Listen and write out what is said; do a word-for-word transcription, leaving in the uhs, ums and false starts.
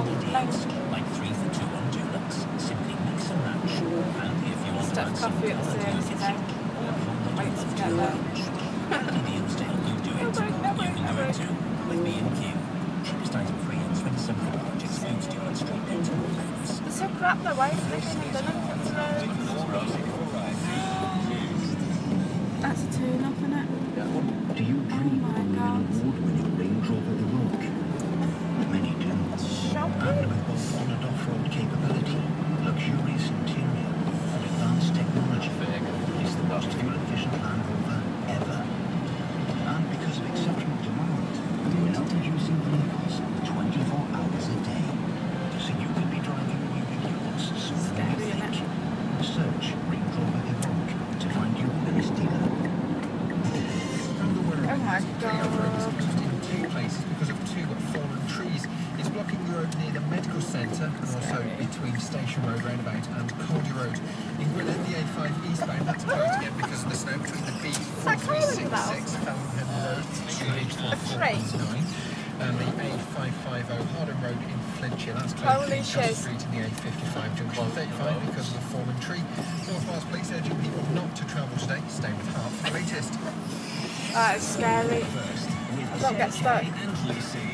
Oh, nice. Like three for two on Dulux. Simply mix and match. And if you want to Stuff add some coffee at the quality service today. Wait to get there. deals to help you do it. Never, never, You can do never. it too with B and Q. Cheapest item free and twenty-seven for projects foods Dulux straight down to members. They're so crap though, why isn't there anything done on the road? That's a turn up, isn't it? Do you dream Oh my of owning God. an award-winning Range Rover Evoque? Many do. Shopping? And with both on- and off-road capability, luxurious interior, and advanced technology, it's the most fuel-efficient Land Rover ever. And because of exceptional demand, we're now producing vehicles twenty-four hours a day. So you could be driving away with yours sooner than Scary, you isn't think. Search Range Rover Evoque to find your nearest dealer. Oh my God. In two places because of two fallen trees. It's blocking the road near the medical centre and also between Station Road roundabout and Cordy Road. In Gwynedd, the A five eastbound had to close again because of the snow between the B four three six six Fellingham Road and the H four four nine and the A five fifty Hardham Road in Flintshire. That's closed Holy between Chester shit. Street and the A fifty-five junction thirty-five because of the fallen tree. North Wales Police urging people not to travel today. Stay with Heart for the latest. That is scary. I don't get stuck. And Lucy.